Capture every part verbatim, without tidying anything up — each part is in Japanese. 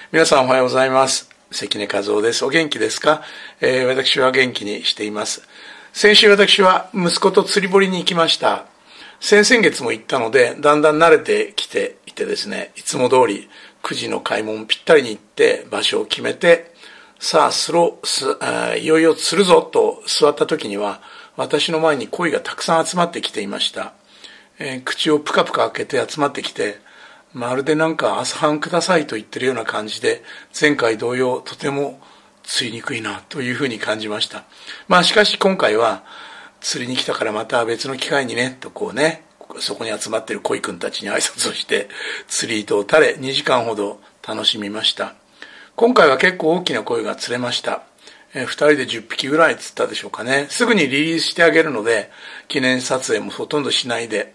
皆さんおはようございます。関根和夫です。お元気ですか？えー、私は元気にしています。先週私は息子と釣り堀に行きました。先々月も行ったので、だんだん慣れてきていてですね、いつも通りくじの開門ぴったりに行って場所を決めて、さあスロすあいよいよ釣るぞと座った時には、私の前に鯉がたくさん集まってきていました。えー、口をプカプカ開けて集まってきて、まるでなんか朝飯くださいと言ってるような感じで、前回同様とても釣りにくいなというふうに感じました。まあしかし今回は釣りに来たからまた別の機会にねとこうね、そこに集まっている鯉くんたちに挨拶をして釣り糸を垂れにじかんほど楽しみました。今回は結構大きな鯉が釣れました。えー、ふたりでじゅっぴきぐらい釣ったでしょうかね。すぐにリリースしてあげるので記念撮影もほとんどしないで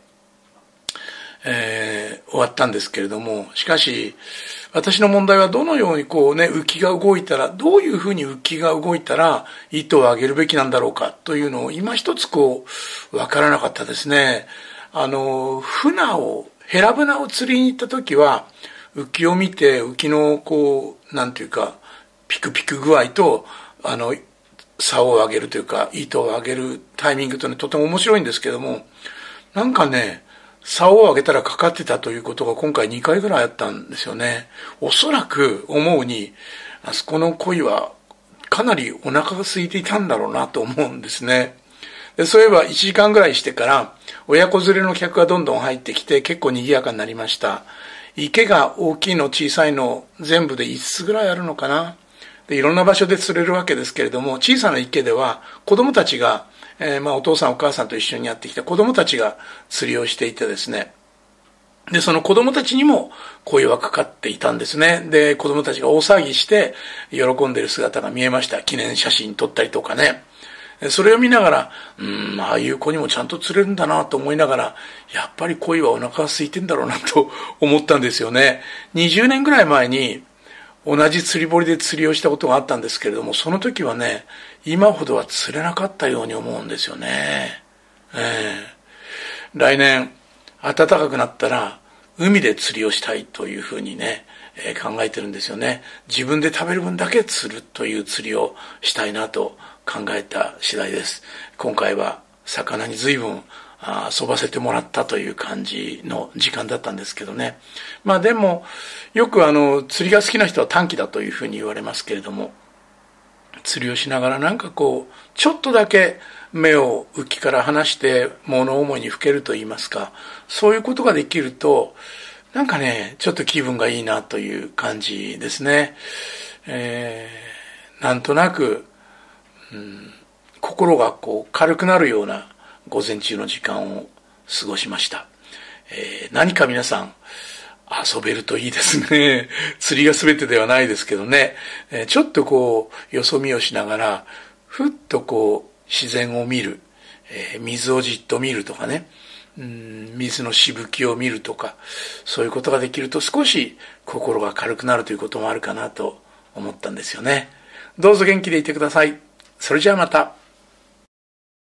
えー、終わったんですけれども、しかし私の問題はどのようにこうね、浮きが動いたら、どういうふうに浮きが動いたら糸を上げるべきなんだろうかというのを今一つこうわからなかったですね。あの船をヘラブナを釣りに行った時は浮きを見て、浮きのこうなんていうかピクピク具合とあの竿を上げるというか糸を上げるタイミングというのはとても面白いんですけども、なんかね、竿を上げたらかかってたということが今回にかいぐらいあったんですよね。おそらく思うに、あそこの鯉はかなりお腹が空いていたんだろうなと思うんですね。でそういえばいちじかんぐらいしてから親子連れの客がどんどん入ってきて結構賑やかになりました。池が大きいの小さいの全部でいつつぐらいあるのかな。でいろんな場所で釣れるわけですけれども、小さな池では子供たちがえー、まあお父さんお母さんと一緒にやってきた子供たちが釣りをしていてですね、でその子供たちにも鯉はかかっていたんですね。で子供たちが大騒ぎして喜んでいる姿が見えました。記念写真撮ったりとかね。それを見ながら、うーんああいう子にもちゃんと釣れるんだなと思いながら、やっぱり鯉はお腹が空いてんだろうなと思ったんですよね。にじゅうねんぐらい前に同じ釣り堀で釣りをしたことがあったんですけれども、その時はね、今ほどは釣れなかったように思うんですよね。えー、来年暖かくなったら海で釣りをしたいというふうにね、えー、考えてるんですよね。自分で食べる分だけ釣るという釣りをしたいなと考えた次第です。今回は魚に随分遊ばせてもらったという感じの時間だったんですけどね。まあでもよくあの釣りが好きな人は短気だというふうに言われますけれども、釣りをしながらなんかこうちょっとだけ目を浮きから離して物思いにふけると言いますか、そういうことができるとなんかね、ちょっと気分がいいなという感じですね。えー、なんとなく、うん、心がこう軽くなるような午前中の時間を過ごしました。えー、何か皆さん遊べるといいですね。釣りが全てではないですけどね、えー、ちょっとこうよそ見をしながらふっとこう自然を見る、えー、水をじっと見るとかね、うん、水のしぶきを見るとか、そういうことができると少し心が軽くなるということもあるかなと思ったんですよね。どうぞ元気でいてください。それじゃあまた。